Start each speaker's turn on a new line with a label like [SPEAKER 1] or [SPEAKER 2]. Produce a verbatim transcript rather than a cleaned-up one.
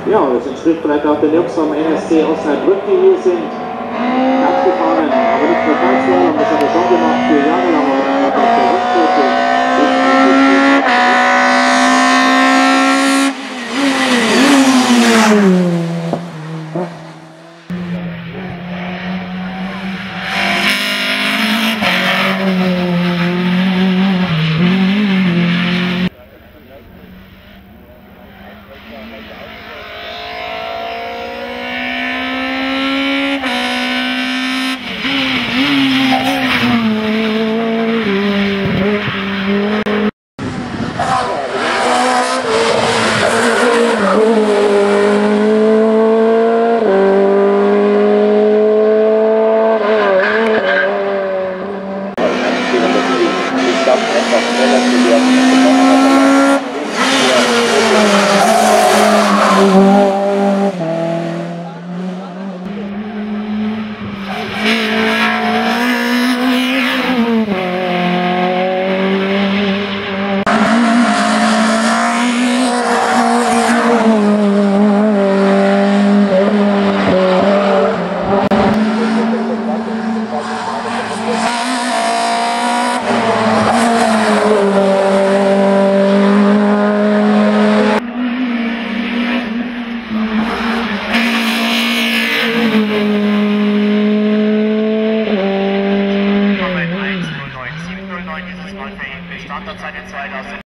[SPEAKER 1] Ja, das entspricht vielleicht auch den Jungs vom N S C Osnabrück, die hier sind. Ganz gefahren, aber nicht nur Karlsruhe, das hat er schon gemacht, vier Jahre lang, aber dann hat er der Rückquote ist
[SPEAKER 2] Thank you.